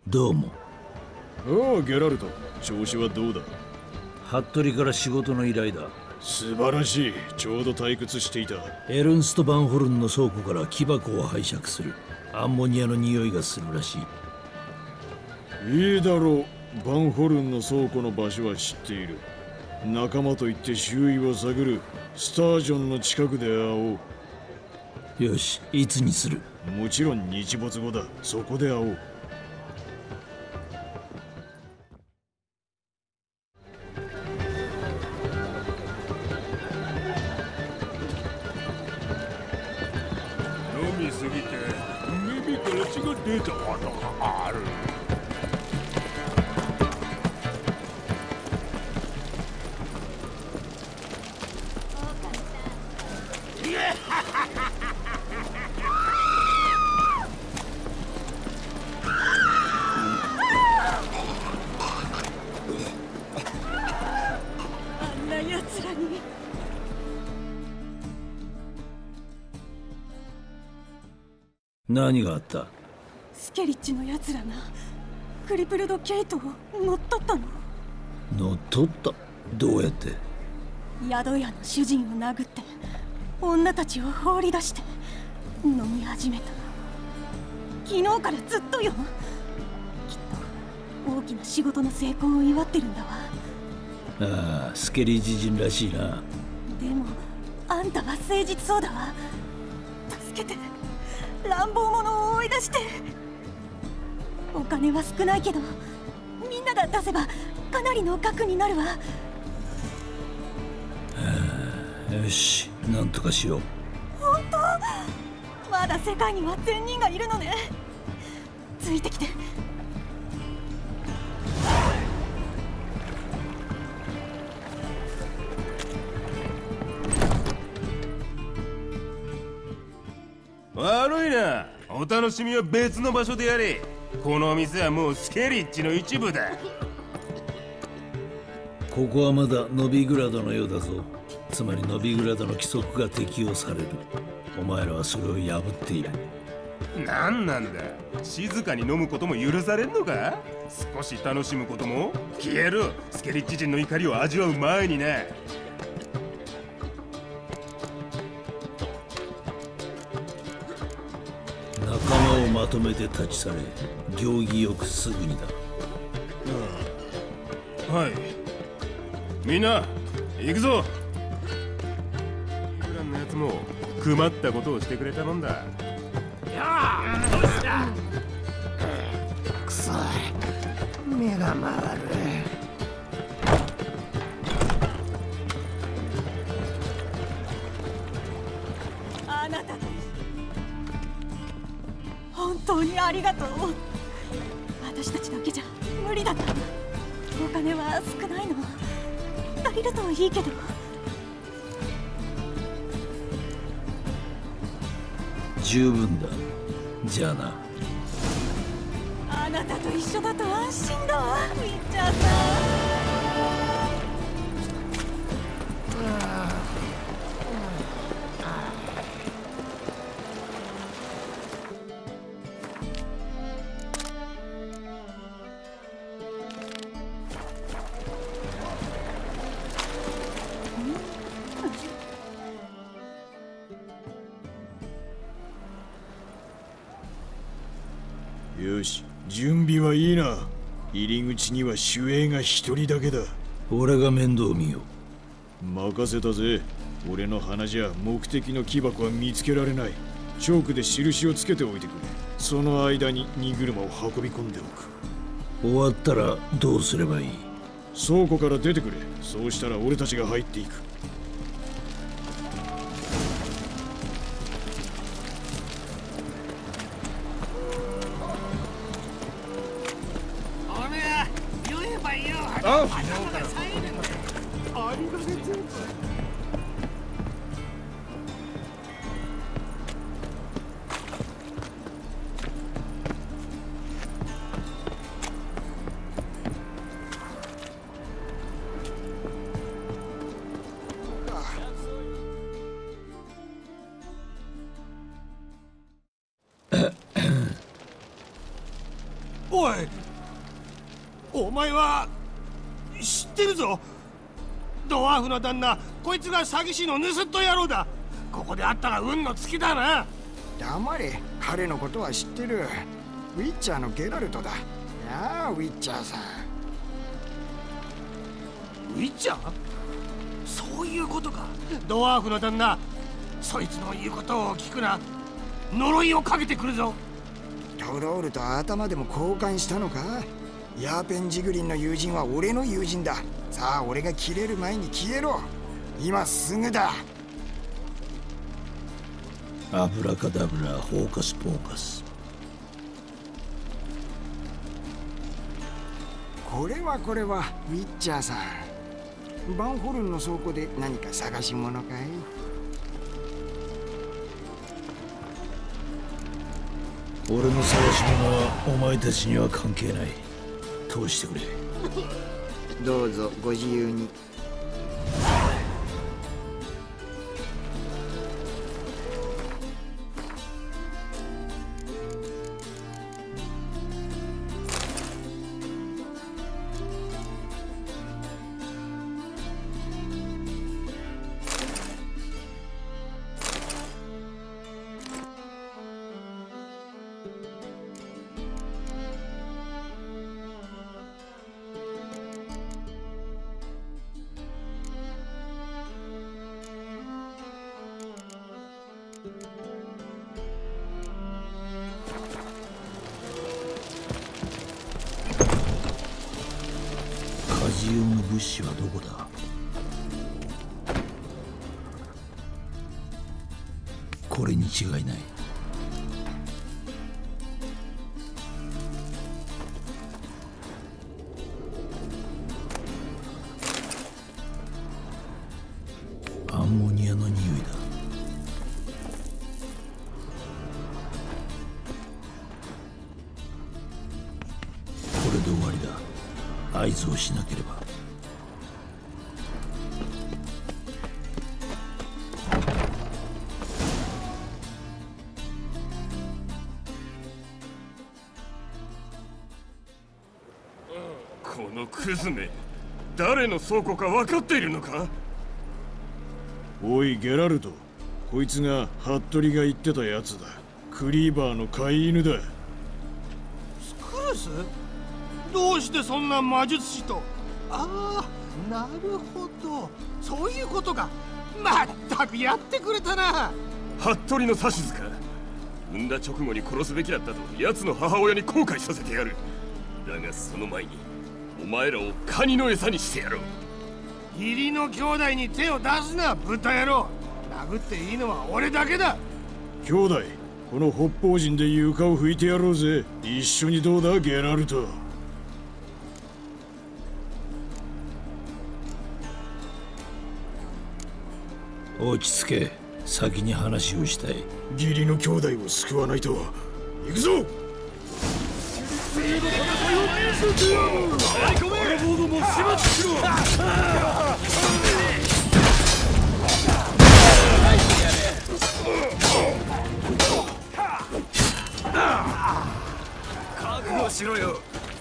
どうも。 おうゲラルト、調子はどうだ？ 服部から仕事の依頼だ。 素晴らしい。ちょうど退屈していた。 エルンスト・バンホルンの倉庫から木箱を拝借する。アンモニアの匂いがするらしい。 いいだろう。バンホルンの倉庫の場所は知っている。仲間と行って周囲を探る。スタージョンの近くで会おう。よし、いつにする？ もちろん日没後だ。そこで会おう。 飲みすぎて耳から血が出たことがある。 何があった？ スケリッチのやつらがクリプルド・ケイトを乗っ取ったの。 乗っ取った？どうやって？ 宿屋の主人を殴って女たちを放り出して飲み始めた。昨日からずっとよ。きっと大きな仕事の成功を祝ってるんだわ。 ああ、スケリ自陣らしいな。 でもあんたは誠実そうだわ。助けて。乱暴者を追い出して。お金は少ないけどみんなが出せばかなりの額になるわ。 よし、なんとかしよう。 本当？まだ世界には善人がいるのね。ついてきて。 悪いな。お楽しみは別の場所でやれ。この店はもうスケリッチの一部だ。 ここはまだノビグラドのようだぞ。つまりノビグラドの規則が適用される。お前らはそれを破っている。 なんなんだ。静かに飲むことも許されんのか？少し楽しむことも？消えろ。スケリッチ人の怒りを味わう前にな。 仲間をまとめて立ち去れ。行儀よくすぐにだ。 はい。みんな行くぞ。フランのやつも困ったことをしてくれたもんだ。やあ、どうした。 くそい、目が回る。 あなた本当にありがとう。私たちだけじゃ無理だった。お金は少ないの。足りるといいけど。 十分だ。じゃあな。 あなたと一緒だと安心だわ、ウィッチャーさん。 よし、準備はいいな。入り口には守衛が一人だけだ。 俺が面倒見よう。任せたぜ。俺の鼻じゃ目的の木箱は見つけられない。チョークで印をつけておいてくれ。その間に荷車を運び込んでおく。 終わったらどうすればいい？ 倉庫から出てくれ。そうしたら俺たちが入っていく。 あっ、 おい、 お前は知ってるぞ。ドワーフの旦那、こいつが詐欺師の盗人野郎だ。ここで会ったら運の尽きだな。 黙れ、彼のことは知ってる。ウィッチャーのゲラルトだ。やあ、ウィッチャーさん。 ウィッチャー？そういうことか。ドワーフの旦那、そいつの言うことを聞くな。呪いをかけてくるぞ。 トロールと頭でも交換したのか？ヤーペンジグリンの友人は俺の友人だ。さあ、俺が切れる前に消えろ。今すぐだ。 アブラカダブラ、ホーカスポーカス。 これはウィッチャーさん。バンホルンの倉庫で何か探し物かい？ 俺の探し物はお前たちには関係ない。通してくれ。 どうぞご自由に。 家事用の物資はどこだ？これに違いない。アンモニアの匂いだ。これで終わりだ。合図をしなければ。 このクズめ、誰の倉庫か分かっているのか？ おいゲラルト、こいつが服部が言ってたやつだ。クリーバーの飼い犬だ。 スクルス？どうしてそんな魔術師と？ああ、なるほど、そういうことか。まったくやってくれたな。 服部の指図か。産んだ直後に殺すべきだったと奴の母親に後悔させてやる。だがその前にお前らをカニの餌にしてやろう。 義理の兄弟に手を出すな、豚野郎。殴っていいのは俺だけだ。 兄弟、この北方人で床を拭いてやろうぜ。一緒にどうだゲラルト。 落ち着け。先に話をしたい。 義理の兄弟を救わないと。行くぞ。 覚悟しろよ。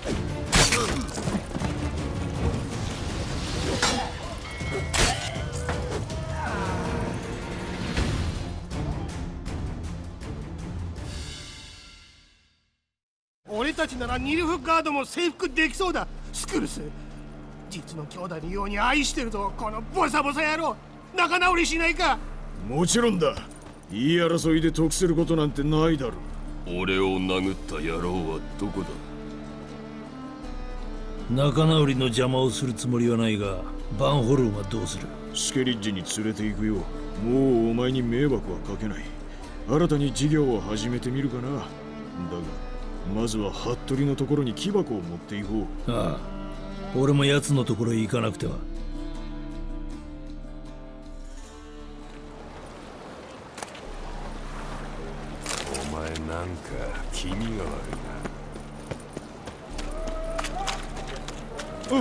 俺たちならニルフガードも征服できそうだ。スクルス、実の兄弟のように愛してるぞ、このボサボサ野郎。仲直りしないか？ もちろんだ。言い争いで得することなんてないだろう。 俺を殴った野郎はどこだ？ 仲直りの邪魔をするつもりはないが、バンホルンはどうする？ スケリッジに連れて行くよ。もうお前に迷惑はかけない。新たに事業を始めてみるかな。だがまずは服部のところに木箱を持っていこう。 ああ、俺も奴のところへ行かなくては。 お前なんか気味が悪いな。 うん。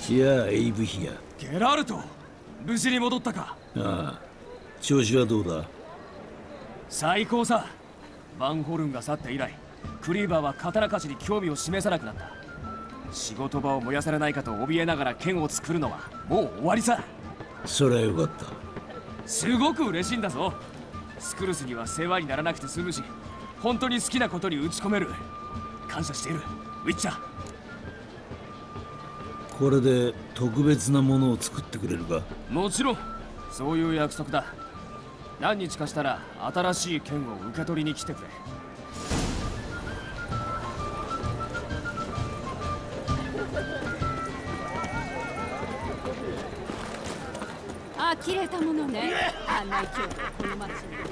いやエイブヒア。 ゲラルト、無事に戻ったか。 ああ、調子はどうだ？ 最高さ。バンホルンが去って以来、クリーバーは刀鍛冶に興味を示さなくなった。仕事場を燃やされないかと怯えながら剣を作るのはもう終わりさ。 そりゃよかった。 すごく嬉しいんだぞ。スクルスには世話にならなくて済むし、本当に好きなことに打ち込める。感謝している、ウィッチャー。 これで特別なものを作ってくれるか？ もちろん、そういう約束だ。何日かしたら新しい剣を受け取りに来てくれ。 呆れたものね。案内状がこの町に。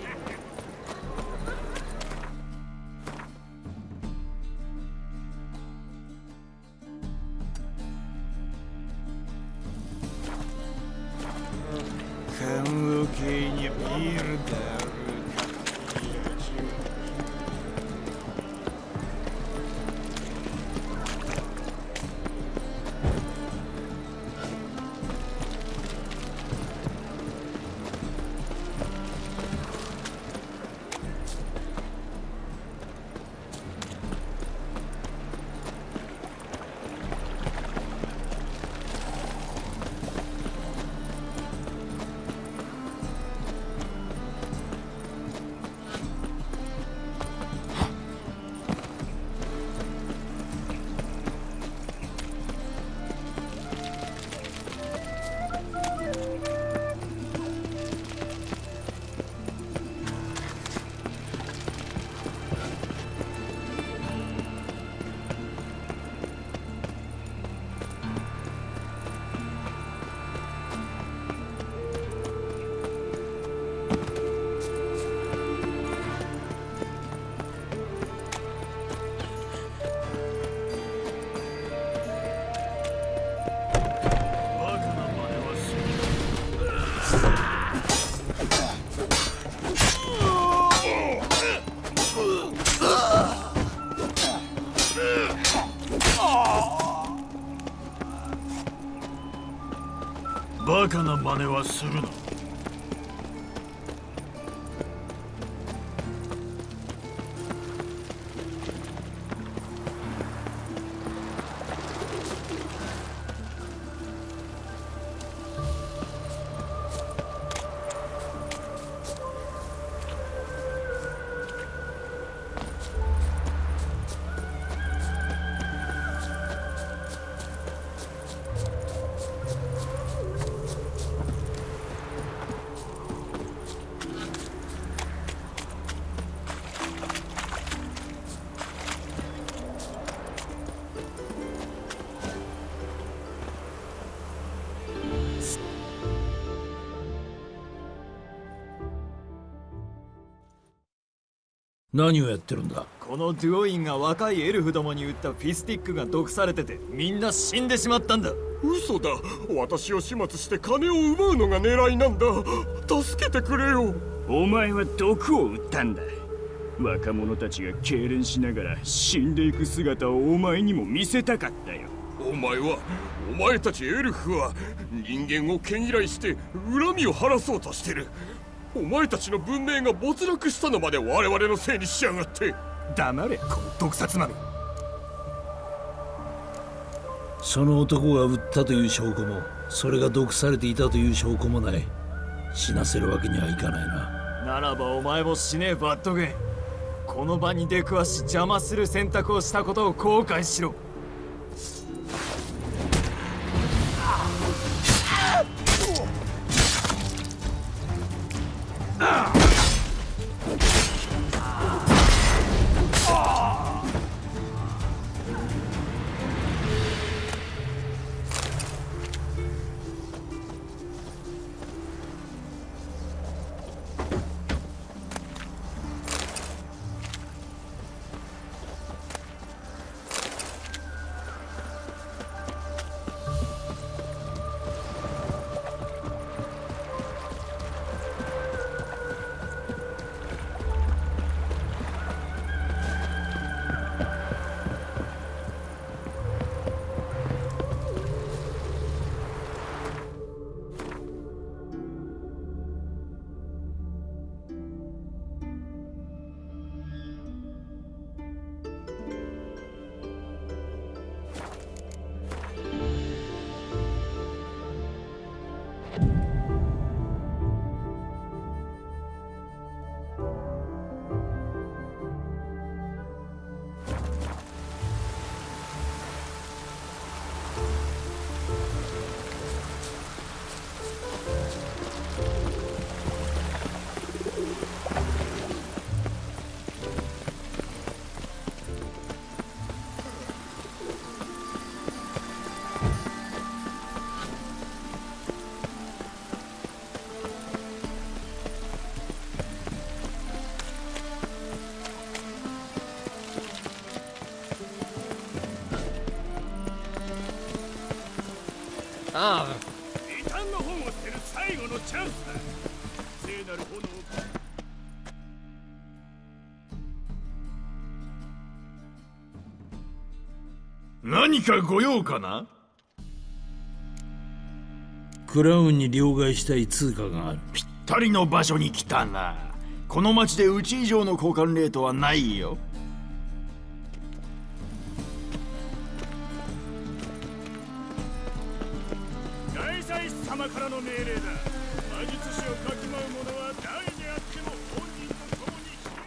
棺桶にビールだる。 バカな真似はするな。 何をやってるんだ？ このデュオインが若いエルフどもに撃ったフィスティックが毒されてて、みんな死んでしまったんだ。 嘘だ。私を始末して金を奪うのが狙いなんだ。助けてくれよ。 お前は毒を売ったんだ。若者たちが痙攣しながら死んでいく姿をお前にも見せたかったよ。 お前たちエルフは人間を毛嫌いして恨みを晴らそうとしてる。お前たちの文明が没落したのまで我々のせいにしやがって。 黙れ、この毒殺まみ。 その男が撃ったという証拠も、それが毒されていたという証拠もない。死なせるわけにはいかないな。 ならばお前も死ねえバッドゲン。この場に出くわし邪魔する選択をしたことを後悔しろ。 ああ、異端の本を捨てる最後のチャンスだ。聖なる炎を。 何かご用かな？クラウンに両替したい通貨がある。 ぴったりの場所に来たな。この町でうち以上の交換レートはないよ。 大祭司様からの命令だ。魔術師をかきまう者は誰であっても本人と共に死ぬ。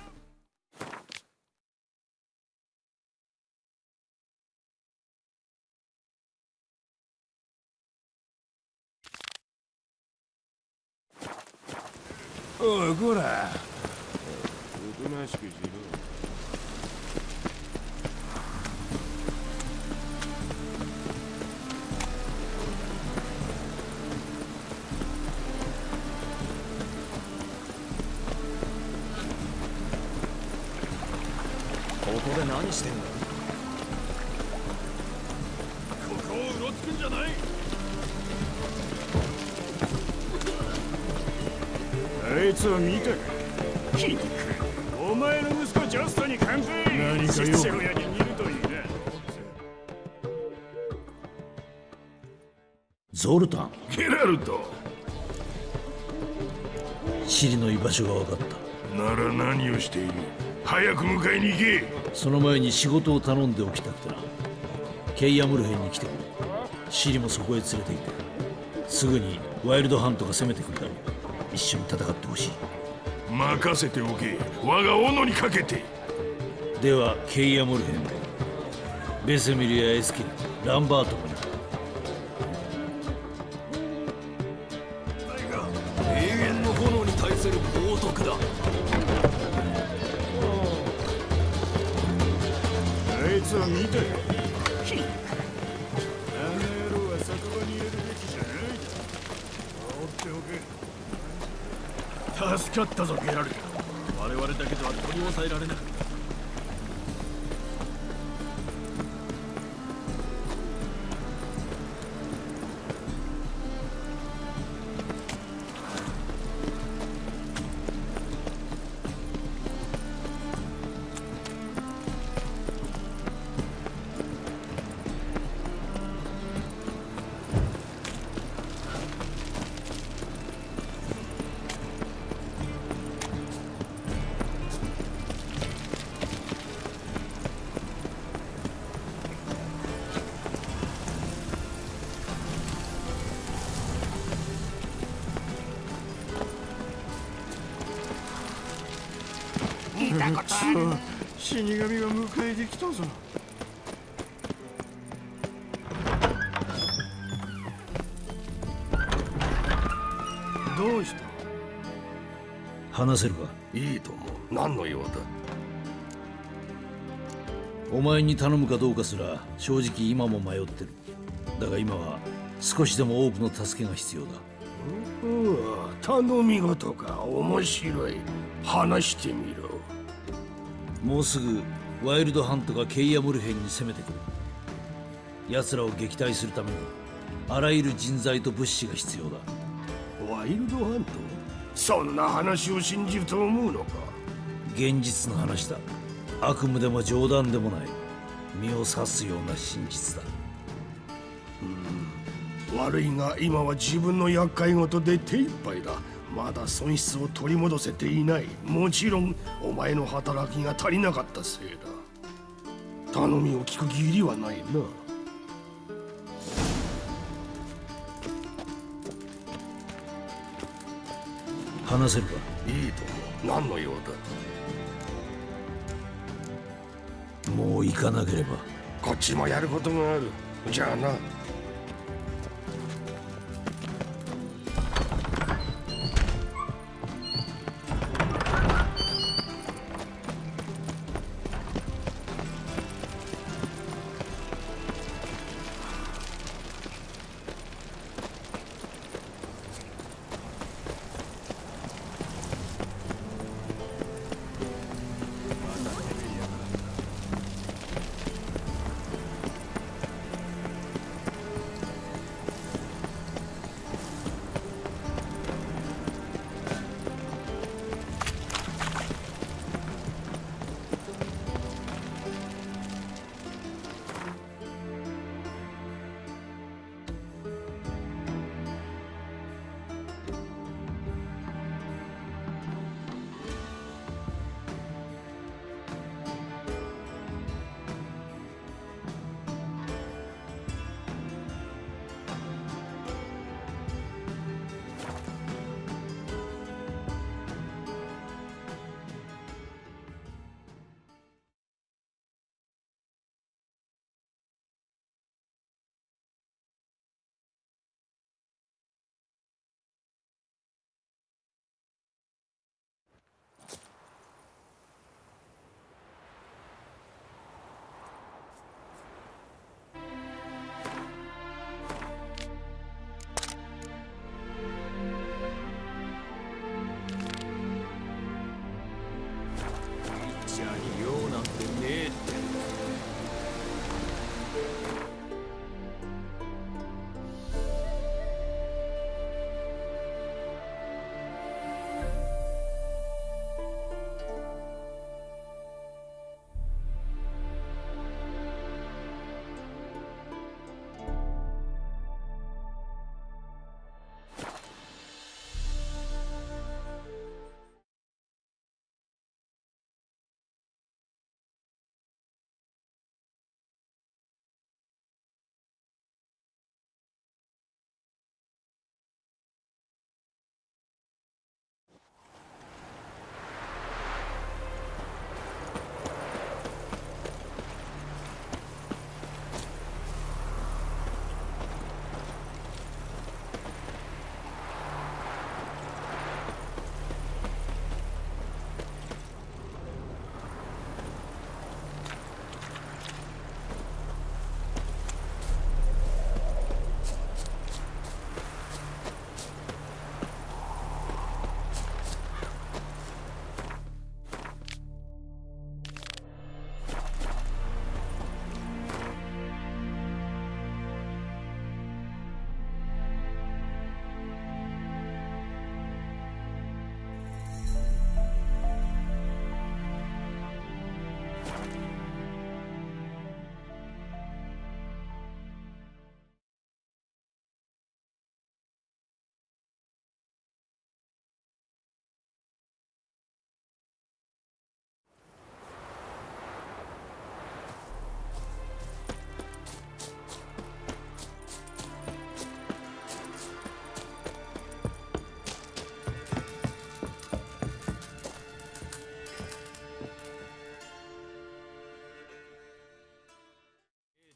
おいこら、おとなしくしろ。 ここで何してんだ？ ここをうろつくんじゃない。あいつを見たか。皮肉。お前の息子ジョストに完全何かよ。 シェロヤに似るといいな。 ゾルタン。 ゲラルト。 シリの居場所が分かった。 なら何をしている？早く迎えに行け。 その前に仕事を頼んでおきたくてな。ケイアムルヘンに来てくれ。シリもそこへ連れて行って。すぐにワイルドハントが攻めてくるだろう。一緒に戦ってほしい。 任せておけ。我が斧にかけて。 ではケイアムルヘンでベセミルやエスキル、ランバートもいる。 永遠の炎に対する冒涜だ。 あいつは見たよ。あの野郎は酒場に入れるべきじゃないだ。放っておけ。助かったぞゲラルト。我々だけでは取り押さえられない。 見たことある。 死神が迎えてきたぞ。どうした？ 話せるか？ いいとも。何の用だ？ お前に頼むかどうかすら正直今も迷ってる。だが今は少しでも多くの助けが必要だ。 頼み事か。面白い。話してみろ。 もうすぐワイルドハントがケイアムルヘンに攻めてくる。奴らを撃退するためにあらゆる人材と物資が必要だ。 ワイルドハント？そんな話を信じると思うのか？ 現実の話だ。悪夢でも冗談でもない。身を刺すような真実だ。 悪いが今は自分の厄介事で手一杯だ。まだ損失を取り戻せていない。もちろんお前の働きが足りなかったせいだ。頼みを聞く義理はないな。 話せるか？ いいとも。何の用だ？ もう行かなければ。 こっちもやることがある。じゃあな。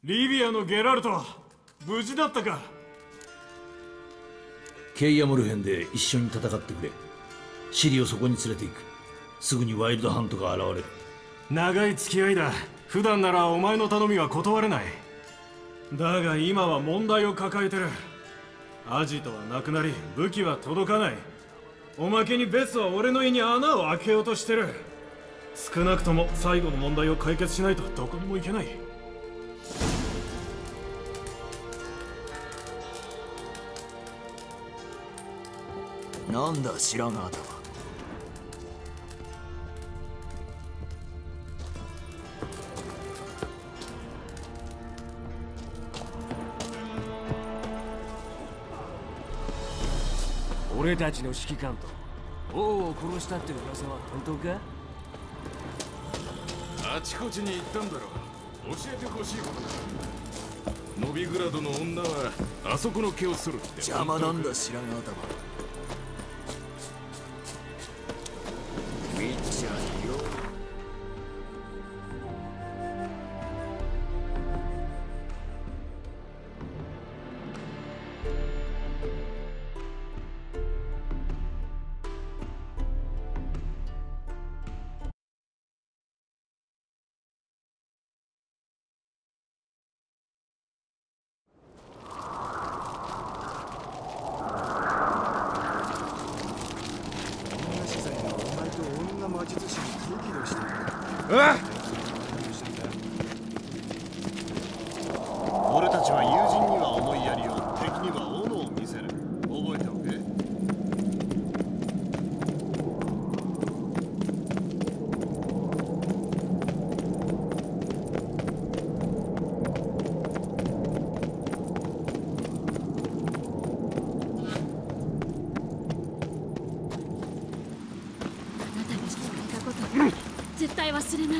リビアのゲラルト、無事だったか？ ケイアムルヘンで一緒に戦ってくれ。シリをそこに連れて行く。すぐにワイルドハントが現れる。 長い付き合いだ。普段ならお前の頼みは断れない。だが今は問題を抱えてる。アジトはなくなり、武器は届かない。おまけにベスは俺の胃に穴を開けようとしてる。少なくとも最後の問題を解決しないとどこにも行けない。 なんだ白髪頭。 俺たちの指揮官と王を殺したって噂は本当か？ あちこちに行ったんだろう。教えてほしいことだ。ノビグラドの女はあそこの毛をするって。 邪魔なんだ白髪頭。ウィッチャーよ。 俺たちは友人には思いやりを、敵には斧を見せる。覚えておけ。 あなたにしてくれたこと、絶対忘れない。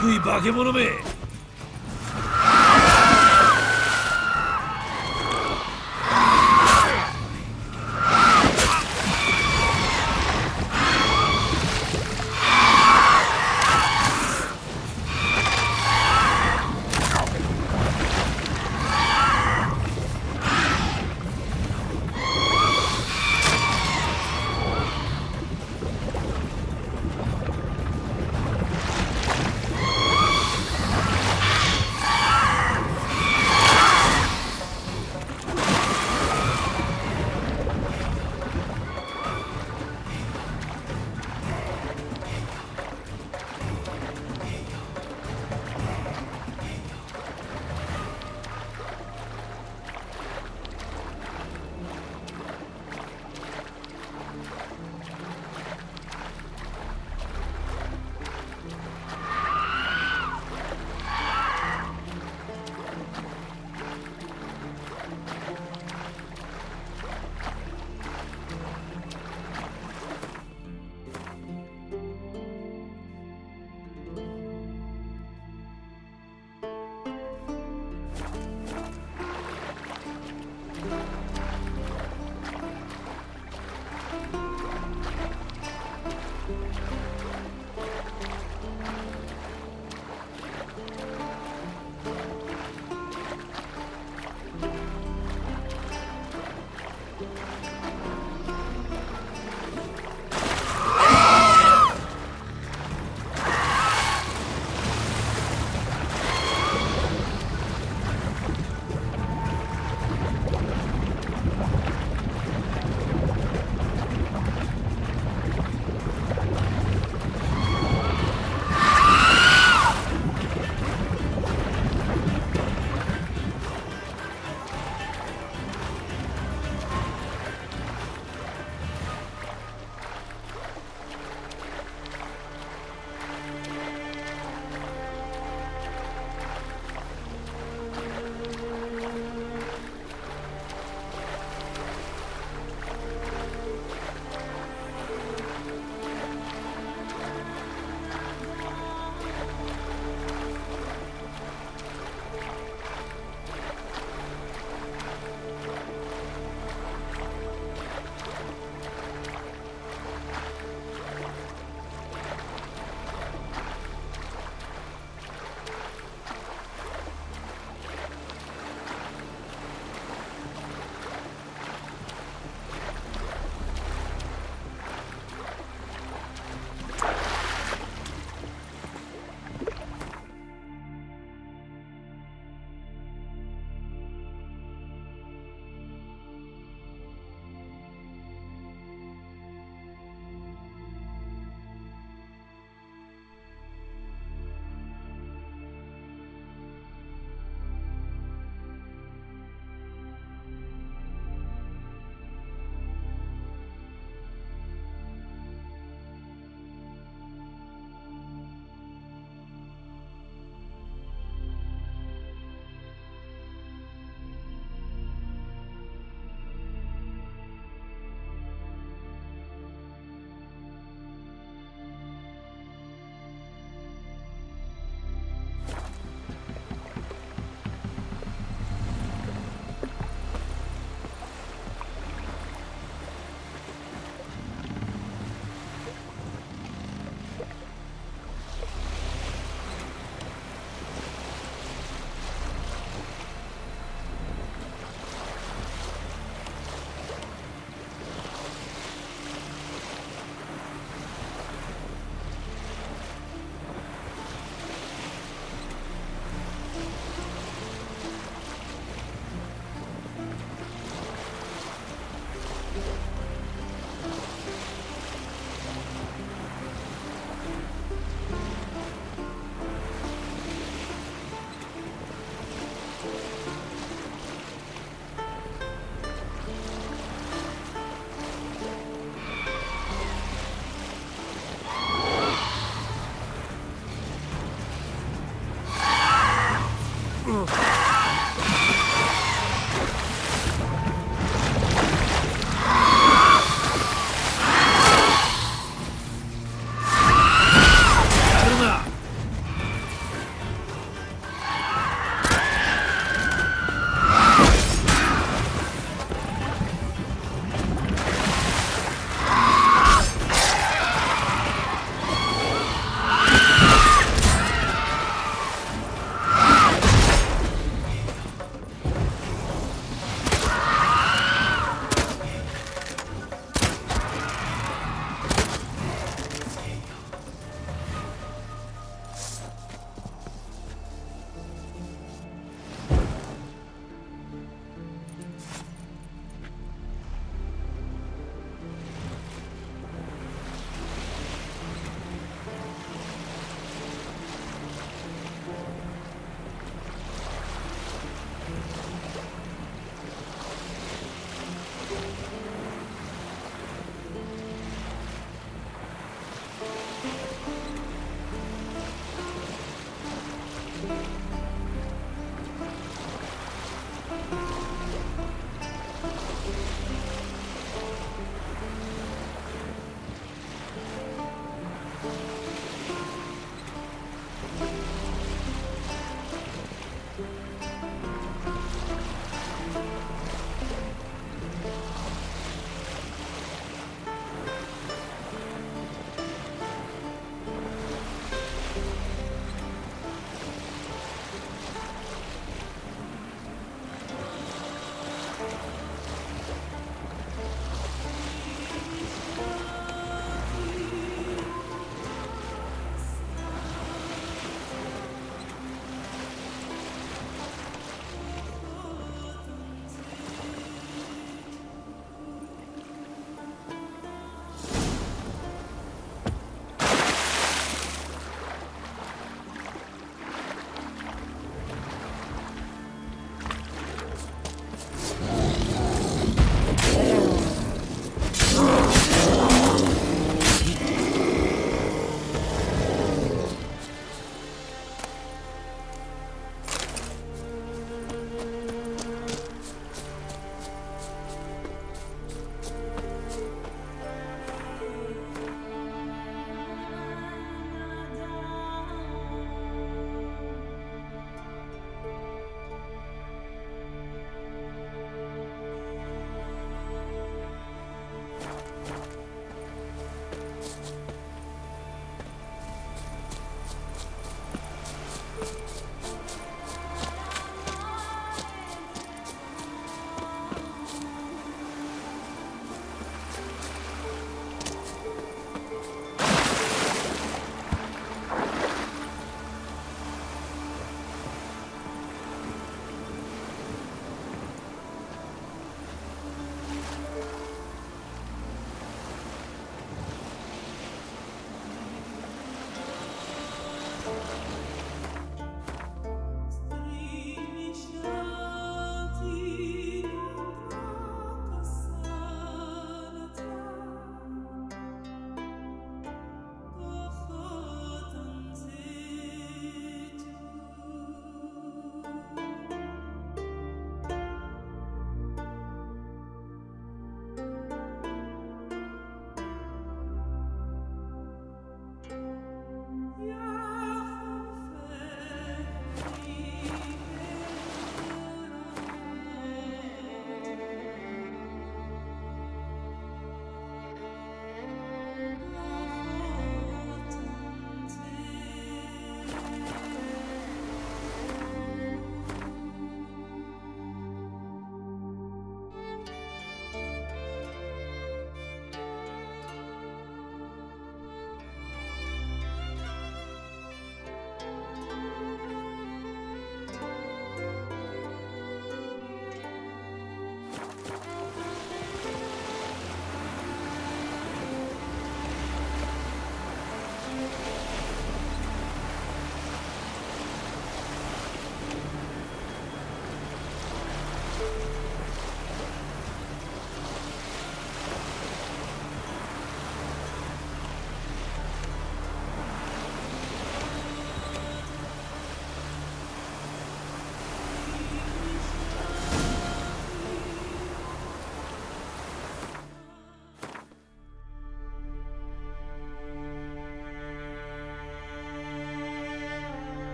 憎い化け物め。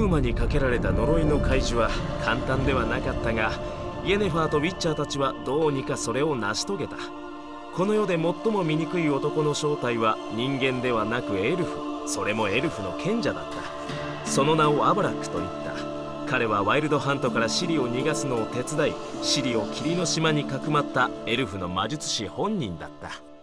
ウーマにかけられた呪いの解除は簡単ではなかったが、イェネファーとウィッチャーたちはどうにかそれを成し遂げた。この世で最も醜い男の正体は人間ではなくエルフ、それもエルフの賢者だった。その名をアバラックと言った。彼はワイルドハントからシリを逃がすのを手伝い、シリを霧の島にかくまったエルフの魔術師本人だった。